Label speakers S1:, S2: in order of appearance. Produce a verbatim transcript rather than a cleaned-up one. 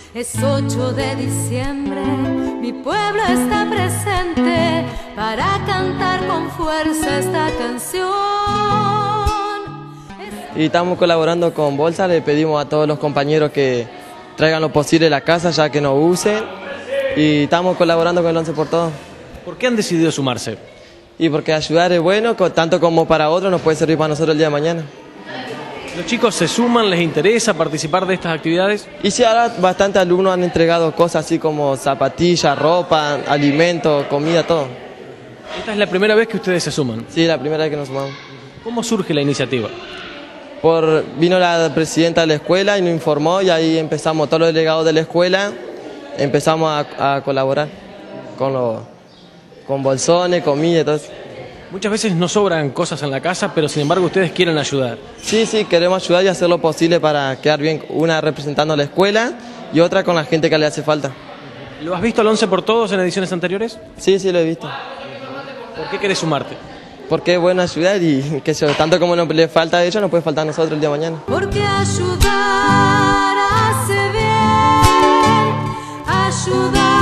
S1: Es ocho de diciembre, mi pueblo está presente para cantar con fuerza esta canción.
S2: Y estamos colaborando con Bolsa, le pedimos a todos los compañeros que traigan lo posible a la casa ya que no usen. Y estamos colaborando con el once por todos.
S3: ¿Por qué han decidido sumarse?
S2: Y porque ayudar es bueno, tanto como para otros, nos puede servir para nosotros el día de mañana.
S3: ¿Los chicos se suman? ¿Les interesa participar de estas actividades?
S2: Y sí, ahora bastantes alumnos han entregado cosas así como zapatillas, ropa, alimentos, comida, todo.
S3: ¿Esta es la primera vez que ustedes se suman?
S2: Sí, la primera vez que nos sumamos.
S3: ¿Cómo surge la iniciativa?
S2: Por, vino la presidenta de la escuela y nos informó y ahí empezamos, todos los delegados de la escuela, empezamos a, a colaborar con, los, con bolsones, comida y todo eso.
S3: Muchas veces no sobran cosas en la casa, pero sin embargo ustedes quieren ayudar.
S2: Sí, sí, queremos ayudar y hacer lo posible para quedar bien, una representando a la escuela y otra con la gente que le hace falta.
S3: ¿Lo has visto al once por todos en ediciones anteriores?
S2: Sí, sí, lo he visto.
S3: ¿Por qué querés sumarte?
S2: Porque es bueno ayudar y que tanto como nos le falta a ellos, nos puede faltar a nosotros el día de mañana.
S1: Porque ayudar hace bien, ayudar.